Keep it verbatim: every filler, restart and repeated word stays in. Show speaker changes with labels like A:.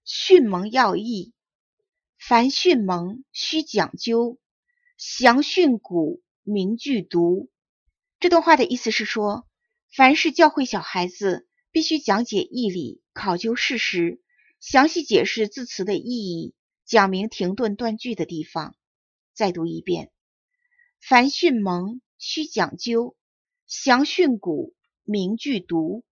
A: 训蒙要义，凡训蒙须讲究，详训诂明句读。这段话的意思是说，凡是教会小孩子，必须讲解义理，考究事实，详细解释字词的意义，讲明停顿断句的地方。再读一遍：凡训蒙须讲究，详训诂明句读。